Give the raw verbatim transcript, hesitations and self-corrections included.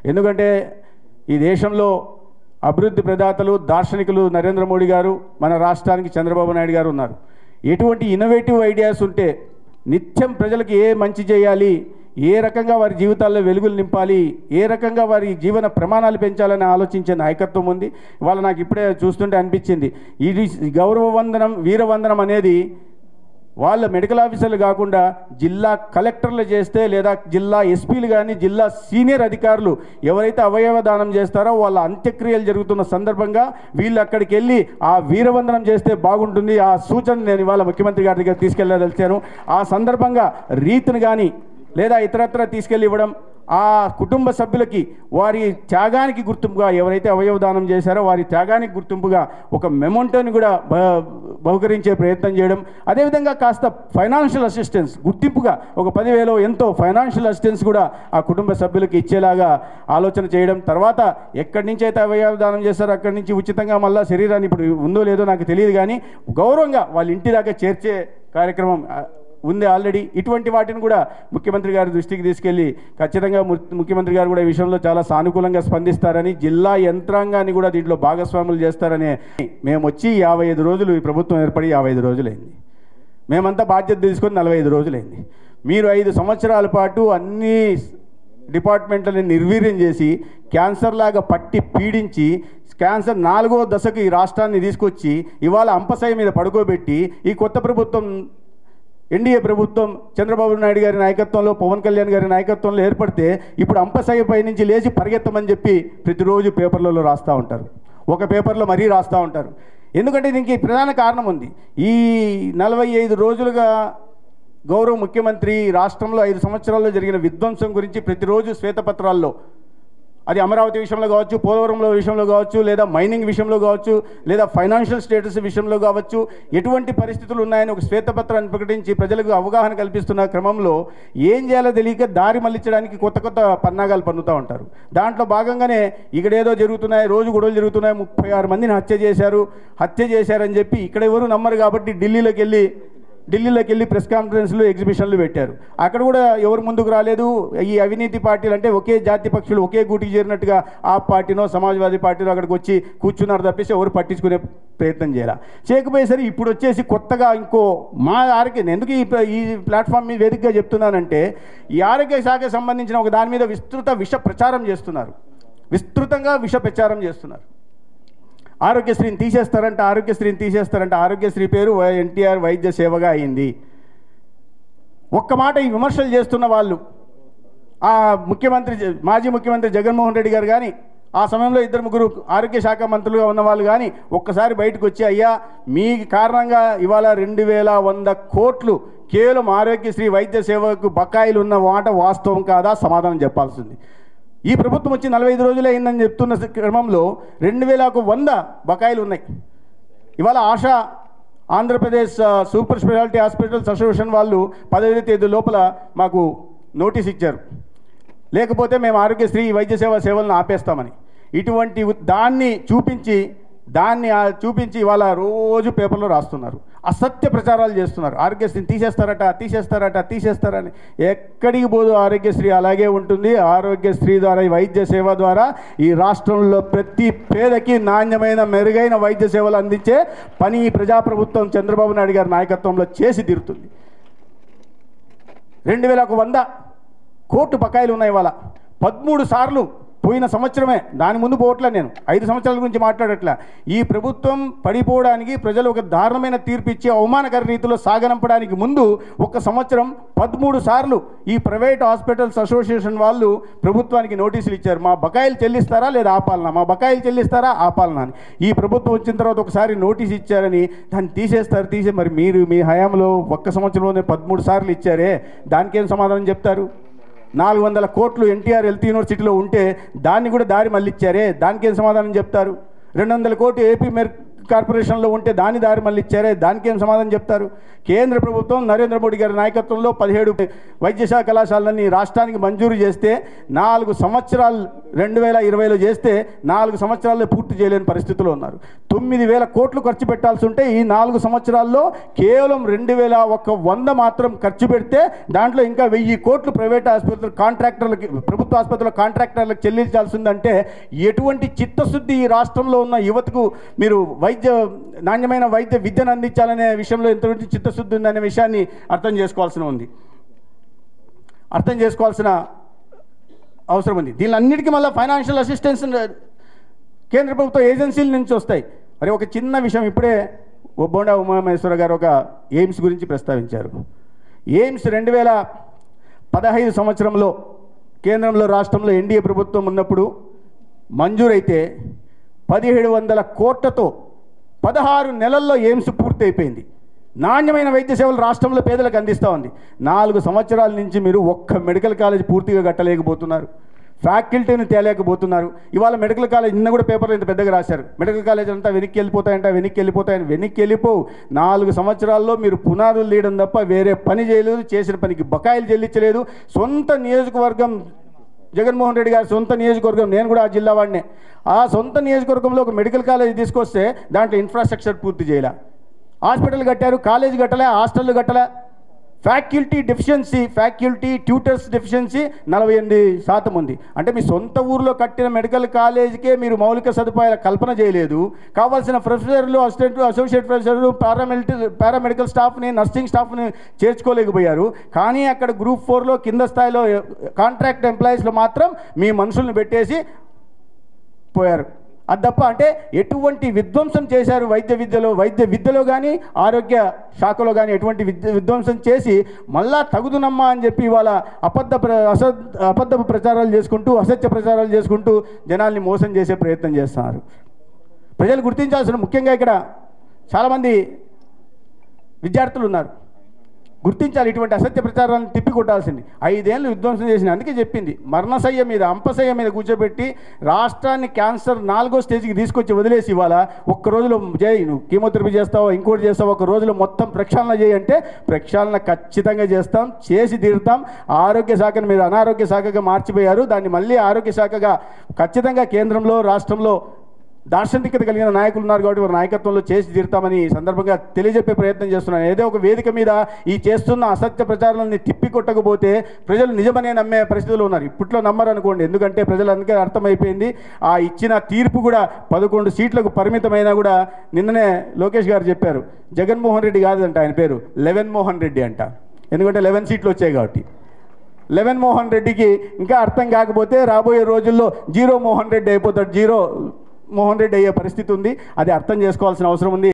ఎందుకంటే ఈ దేశంలో అభివృద్ధి ప్రదాతలు దార్శనికులు నరేంద్ర మోడీ గారు, మన రాష్ట్రానికి చంద్రబాబు నాయుడు గారు ఉన్నారు. ఎటువంటి ఇన్నోవేటివ్ ఐడియాస్ ఉంటే నిత్యం ప్రజలకు ఏ మంచి చేయాలి, ఏ రకంగా వారి జీవితాల్లో వెలుగులు నింపాలి, ఏ రకంగా వారి జీవన ప్రమాణాలు పెంచాలని ఆలోచించే నాయకత్వం ఉంది. ఇవాళ నాకు ఇప్పుడే చూస్తుంటే అనిపించింది, ఇది గౌరవ వందనం వీరవందనం అనేది వాళ్ళ మెడికల్ ఆఫీసర్లు కాకుండా జిల్లా కలెక్టర్లు చేస్తే, లేదా జిల్లా ఎస్పీలు కానీ జిల్లా సీనియర్ అధికారులు ఎవరైతే అవయవ దానం చేస్తారో వాళ్ళ అంత్యక్రియలు జరుగుతున్న సందర్భంగా వీళ్ళు అక్కడికి వెళ్ళి ఆ వీరవందనం చేస్తే బాగుంటుంది. ఆ సూచన నేను ఇవాళ ముఖ్యమంత్రి గారి దగ్గర తీసుకెళ్ళదలిచాను. ఆ సందర్భంగా రీతిని కానీ లేదా ఇతరత్ర తీసుకెళ్ళి ఇవ్వడం, ఆ కుటుంబ సభ్యులకి వారి త్యాగానికి గుర్తింపుగా ఎవరైతే అవయవదానం చేశారో వారి త్యాగానికి గుర్తింపుగా ఒక మెమోంటోని కూడా బహుకరించే ప్రయత్నం చేయడం. అదేవిధంగా కాస్త ఫైనాన్షియల్ అసిస్టెన్స్ గుర్తింపుగా ఒక పదివేలు ఎంతో ఫైనాన్షియల్ అసిస్టెన్స్ కూడా ఆ కుటుంబ సభ్యులకి ఇచ్చేలాగా ఆలోచన చేయడం. తర్వాత ఎక్కడి నుంచి అయితే అవయవదానం చేస్తారో అక్కడి నుంచి ఉచితంగా మళ్ళీ శరీరాన్ని, ఇప్పుడు ఉందో లేదో నాకు తెలియదు కానీ గౌరవంగా వాళ్ళ ఇంటి దాకా చేర్చే కార్యక్రమం ఉంది ఆల్రెడీ. ఇటువంటి వాటిని కూడా ముఖ్యమంత్రి గారి దృష్టికి తీసుకెళ్ళి ఖచ్చితంగా ముఖ్యమంత్రి గారు కూడా ఈ విషయంలో చాలా సానుకూలంగా స్పందిస్తారని, జిల్లా యంత్రాంగాన్ని కూడా దీంట్లో భాగస్వాములు చేస్తారని. మేము వచ్చి యాభై ఐదు రోజులు ఈ ప్రభుత్వం ఏర్పడి యాభై ఐదు రోజులైంది. మేమంతా బాధ్యత తీసుకొని నలభై ఐదు రోజులైంది. మీరు ఐదు సంవత్సరాల పాటు అన్ని డిపార్ట్మెంట్లని నిర్వీర్యం చేసి క్యాన్సర్ లాగా పట్టి పీడించి క్యాన్సర్ నాలుగో దశకు ఈ రాష్ట్రాన్ని తీసుకొచ్చి ఇవాళ అంపశయ మీద పడుకోబెట్టి ఈ కొత్త ప్రభుత్వం ఎన్డీఏ ప్రభుత్వం చంద్రబాబు నాయుడు గారి నాయకత్వంలో, పవన్ కళ్యాణ్ గారి నాయకత్వంలో ఏర్పడితే ఇప్పుడు అంపశయ్య పై నుంచి లేచి పరిగెత్తమని చెప్పి ప్రతిరోజు పేపర్లలో రాస్తూ ఉంటారు. ఒక పేపర్లో మరీ రాస్తూ ఉంటారు. ఎందుకంటే దీనికి ప్రధాన కారణం ఉంది. ఈ నలభై ఐదు రోజులుగా గౌరవ ముఖ్యమంత్రి రాష్ట్రంలో ఐదు సంవత్సరాల్లో జరిగిన విధ్వంసం గురించి ప్రతిరోజు శ్వేతపత్రాల్లో, అది అమరావతి విషయంలో కావచ్చు, పోలవరంలో విషయంలో కావచ్చు, లేదా మైనింగ్ విషయంలో కావచ్చు, లేదా ఫైనాన్షియల్ స్టేటస్ విషయంలో కావచ్చు, ఎటువంటి పరిస్థితులు ఉన్నాయని ఒక శ్వేతపత్రాన్ని ప్రకటించి ప్రజలకు అవగాహన కల్పిస్తున్న క్రమంలో ఏం చేయాలో తెలియక దారి మళ్లించడానికి కొత్త కొత్త పన్నాగాలు పన్నుతూ ఉంటారు. దాంట్లో భాగంగానే ఇక్కడేదో జరుగుతున్నాయి, రోజు గొడవలు జరుగుతున్నాయి, ముప్పై ఆరు మందిని హత్య చేశారు హత్య చేశారని చెప్పి ఇక్కడ ఎవరు నమ్మరు కాబట్టి ఢిల్లీలోకి వెళ్ళి ఢిల్లీలోకి వెళ్ళి ప్రెస్ కాన్ఫరెన్స్లు, ఎగ్జిబిషన్లు పెట్టారు. అక్కడ కూడా ఎవరు ముందుకు రాలేదు. ఈ అవినీతి పార్టీలు అంటే ఒకే జాతి పక్షులు ఒకే గూటికి చేరినట్టుగా ఆ పార్టీనో సమాజ్వాదీ పార్టీనో అక్కడికి వచ్చి కూర్చున్నారు తప్పిస్తే ఎవరు పట్టించుకునే ప్రయత్నం చేయాలి. చేయకపోయేసరి ఇప్పుడు వచ్చేసి కొత్తగా ఇంకో మా ఆరోగ్య, ఎందుకు ఈ ఈ ప్లాట్ఫామ్ మీద వేదికగా చెప్తున్నానంటే, ఈ ఆరోగ్య శాఖకు సంబంధించిన ఒక దాని మీద విస్తృత విష ప్రచారం చేస్తున్నారు. విస్తృతంగా విష ప్రచారం చేస్తున్నారు. ఆరోగ్యశ్రీని తీసేస్తారంటే ఆరోగ్యశ్రీని తీసేస్తారంటే ఆరోగ్యశ్రీ పేరు ఎన్టీఆర్ వైద్య సేవగా అయింది. ఒక్క మాట ఈ విమర్శలు చేస్తున్న వాళ్ళు ఆ ముఖ్యమంత్రి, మాజీ ముఖ్యమంత్రి జగన్మోహన్ రెడ్డి గారు కానీ, ఆ సమయంలో ఇద్దరు ముగ్గురు ఆరోగ్య శాఖ మంత్రులుగా ఉన్న వాళ్ళు కానీ ఒక్కసారి బయటకు వచ్చి, అయ్యా మీ కారణంగా ఇవాళ రెండు వేల వంద కోట్లు కేవలం ఆరోగ్యశ్రీ వైద్య సేవకు బకాయిలు ఉన్న మాట వాస్తవం కాదా, సమాధానం చెప్పాల్సింది. ఈ ప్రభుత్వం వచ్చి నలభై ఐదు రోజులే అయిందని చెప్తున్న క్రమంలో రెండు వేలకు వంద బకాయిలు ఉన్నాయి. ఇవాళ ASHA Andhra Pradesh super speciality hospitals association వాళ్ళు పదహైదు తేదీ లోపల మాకు నోటీస్ ఇచ్చారు, లేకపోతే మేము ఆరోగ్యశ్రీ వైద్య సేవ సేవలను ఆపేస్తామని. ఇటువంటి దాన్ని చూపించి దాన్ని చూపించి ఇవాళ రోజు పేపర్లో రాస్తున్నారు, అసత్య ప్రచారాలు చేస్తున్నారు. ఆరోగ్యశ్రీని తీసేస్తారట తీసేస్తారట తీసేస్తారని. ఎక్కడికి పోదు ఆరోగ్యశ్రీ అలాగే ఉంటుంది. ఆరోగ్యశ్రీ ద్వారా, వైద్య సేవ ద్వారా ఈ రాష్ట్రంలో ప్రతి పేదకి నాణ్యమైన మెరుగైన వైద్య సేవలు అందించే పని ఈ ప్రజాప్రభుత్వం చంద్రబాబు నాయుడు గారి నాయకత్వంలో చేసి తీరుతుంది. రెండు వేలకు వంద కోట్లు బకాయిలు ఉన్నాయి. ఇవాళ పదమూడు సార్లు పోయిన సంవత్సరమే, దాని ముందు పోవట్లే, నేను ఐదు సంవత్సరాల గురించి మాట్లాడట్లే. ఈ ప్రభుత్వం పడిపోవడానికి ప్రజలు ఒక దారుణమైన తీర్పు ఇచ్చి అవమానకర రీతిలో సాగనంపడానికి ముందు ఒక సంవత్సరం పదమూడు సార్లు ఈ ప్రైవేట్ హాస్పిటల్స్ అసోసియేషన్ వాళ్ళు ప్రభుత్వానికి నోటీసులు ఇచ్చారు. మా బకాయిలు చెల్లిస్తారా లేదా ఆపాలనా, మా బకాయిలు చెల్లిస్తారా ఆపాలనా అని. ఈ ప్రభుత్వం వచ్చిన తర్వాత ఒకసారి నోటీస్ ఇచ్చారని దాన్ని తీసేస్తారు. తీసే మరి మీరు మీ హయాంలో ఒక్క సంవత్సరంలోనే పదమూడు సార్లు ఇచ్చారే, దానికేం సమాధానం చెప్తారు? నాలుగు వందల కోట్లు ఎన్టీఆర్ హెల్త్ యూనివర్సిటీలో ఉంటే దాన్ని కూడా దారి మళ్ళిచ్చారే, దానికేం సమాధానం చెప్తారు? రెండు వందల కోట్లు ఏపీ మెర్ కార్పొరేషన్లో ఉంటే దాన్ని దారి మళ్ళిచ్చారే, దానికేం సమాధానం చెప్తారు? కేంద్ర ప్రభుత్వం నరేంద్ర మోడీ గారి నాయకత్వంలో పదిహేడు వైద్యశాఖ కళాశాలని రాష్ట్రానికి మంజూరు చేస్తే నాలుగు సంవత్సరాలు రెండు వేల ఇరవైలో చేస్తే నాలుగు సంవత్సరాల్లో పూర్తి చేయలేని పరిస్థితిలో ఉన్నారు. తొమ్మిది వేల కోట్లు ఖర్చు పెట్టాల్సి ఉంటే ఈ నాలుగు సంవత్సరాల్లో కేవలం రెండు వేల ఒక వంద మాత్రం ఖర్చు పెడితే దాంట్లో ఇంకా వెయ్యి కోట్లు ప్రైవేట్ ఆసుపత్రులు కాంట్రాక్టర్లకి, ప్రభుత్వ ఆసుపత్రుల కాంట్రాక్టర్లకు చెల్లించాల్సిందంటే ఎటువంటి చిత్తశుద్ధి ఈ రాష్ట్రంలో ఉన్న యువతకు మీరు వైద్య నాణ్యమైన వైద్య విద్యను అందించాలనే విషయంలో ఎంతటి చిత్తశుద్ధి ఉందనే విషయాన్ని అర్థం చేసుకోవాల్సిన ఉంది అర్థం చేసుకోవాల్సిన అవసరం ఉంది. దీనిలన్నిటికీ మళ్ళీ ఫైనాన్షియల్ అసిస్టెన్స్ కేంద్ర ప్రభుత్వ ఏజెన్సీల నుంచి వస్తాయి. మరి ఒక చిన్న విషయం, ఇప్పుడే బోండా ఉమామహేశ్వర గారు ఒక ఎయిమ్స్ గురించి ప్రస్తావించారు. ఎయిమ్స్ రెండు వేల పదహైదు సంవత్సరంలో కేంద్రంలో రాష్ట్రంలో ఎన్డీఏ ప్రభుత్వం ఉన్నప్పుడు మంజూరైతే పదిహేడు వందల కోట్లతో పదహారు నెలల్లో ఎయిమ్స్ పూర్తి అయిపోయింది. నాణ్యమైన వైద్య సేవలు రాష్ట్రంలో పేదలకు అందిస్తూ ఉంది. నాలుగు సంవత్సరాల నుంచి మీరు ఒక్క మెడికల్ కాలేజ్ పూర్తిగా కట్టలేకపోతున్నారు, ఫ్యాకల్టీని తేలేకపోతున్నారు. ఇవాళ మెడికల్ కాలేజ్ నిన్న కూడా పేపర్లో ఇంత పెద్దగా రాశారు, మెడికల్ కాలేజ్ అంతా వెనక్కి వెళ్ళిపోతాయంట వెనక్కి వెళ్ళిపోతాయని. వెనక్కి వెళ్ళిపోవు. నాలుగు సంవత్సరాల్లో మీరు పునాదులు తీయడం తప్ప వేరే పని చేయలేదు, చేసిన పనికి బకాయిలు చెల్లించలేదు. సొంత నియోజకవర్గం జగన్మోహన్ రెడ్డి గారి సొంత నియోజకవర్గం, నేను కూడా ఆ జిల్లా వాడినే. ఆ సొంత నియోజకవర్గంలో ఒక మెడికల్ కాలేజ్ తీసుకొస్తే దాంట్లో ఇన్ఫ్రాస్ట్రక్చర్ పూర్తి చేయాల, హాస్పిటల్ కట్టారు, కాలేజ్ కట్టలే, హాస్టల్ కట్టలే. Faculty deficiency, faculty tutors deficiency నలభై ఎనిమిది శాతం ఉంది. అంటే మీ సొంత ఊరిలో కట్టిన మెడికల్ కాలేజీకే మీరు మౌలిక సదుపాయాల కల్పన చేయలేదు. కావాల్సిన ప్రొఫెసర్లు, అసిస్టెంట్, అసోసియేట్ ప్రొఫెసర్లు, పారామెడికల్ పారామెడికల్ స్టాఫ్ని, నర్సింగ్ స్టాఫ్ని చేర్చుకోలేకపోయారు. కానీ అక్కడ గ్రూప్ ఫోర్లో కింద స్థాయిలో కాంట్రాక్ట్ ఎంప్లాయీస్లో మాత్రం మీ మనుషుల్ని పెట్టేసి పోయారు. అది తప్ప అంటే ఎటువంటి విధ్వంసం చేశారు వైద్య విద్యలో వైద్య విద్యలో కానీ ఆరోగ్య శాఖలో కానీ ఎటువంటి విద్య విధ్వంసం చేసి మళ్ళా తగుదునమ్మా అని చెప్పి ఇవాళ అబద్ధ ప్ర అస అబద్ధ ప్రచారాలు చేసుకుంటూ అసత్య ప్రచారాలు చేసుకుంటూ జనాల్ని మోసం చేసే ప్రయత్నం చేస్తున్నారు. ప్రజలు గుర్తించాల్సిన, ముఖ్యంగా ఇక్కడ చాలామంది విద్యార్థులు ఉన్నారు, గుర్తించాలి. ఇటువంటి అసత్య ప్రచారాలను తిప్పికొట్టాల్సింది. ఐదేళ్ళు విధ్వంసం చేసింది. అందుకే చెప్పింది, మరణశయ్య మీద అంపశయ్య మీద కూర్చోబెట్టి రాష్ట్రాన్ని క్యాన్సర్ నాలుగో స్టేజ్కి తీసుకొచ్చి వదిలేసి ఇవాళ ఒక్క రోజులో చేయి, నువ్వు కీమోథెరపీ చేస్తావో ఇంకోటి చేస్తావో, ఒక రోజులో మొత్తం ప్రక్షాళన చేయంటే ప్రక్షాళన ఖచ్చితంగా చేస్తాం, చేసి తీరుతాం. ఆరోగ్య శాఖను మీరు అనారోగ్య శాఖగా మార్చిపోయారు, దాన్ని మళ్ళీ ఆరోగ్య శాఖగా ఖచ్చితంగా కేంద్రంలో రాష్ట్రంలో దార్శనికత కలిగిన నాయకులు ఉన్నారు కాబట్టి వారి నాయకత్వంలో చేసి తీరుతామని సందర్భంగా తెలియజెప్పే ప్రయత్నం చేస్తున్నాను. ఏదో ఒక వేదిక మీద ఈ చేస్తున్న అసత్య ప్రచారాలని తిప్పికొట్టకపోతే ప్రజలు నిజమనే నమ్మే పరిస్థితుల్లో ఉన్నారు. ఇప్పట్లో నమ్మరు అనుకోండి, ఎందుకంటే ప్రజలందరికీ అర్థమైపోయింది. ఆ ఇచ్చిన తీర్పు కూడా పదకొండు సీట్లకు పరిమితమైనా కూడా నిన్ననే లోకేష్ గారు చెప్పారు, జగన్మోహన్ రెడ్డి కాదంట ఆయన పేరు, లెవెన్ మోహన్ రెడ్డి అంట. ఎందుకంటే లెవెన్ సీట్లు వచ్చాయి కాబట్టి. లెవెన్ మోహన్ రెడ్డికి ఇంకా అర్థం కాకపోతే రాబోయే రోజుల్లో జీరో మోహన్ రెడ్డి అయిపోతాడు, జీరో మోహన్ రెడ్డి అయ్యే పరిస్థితి ఉంది. అది అర్థం చేసుకోవాల్సిన అవసరం ఉంది.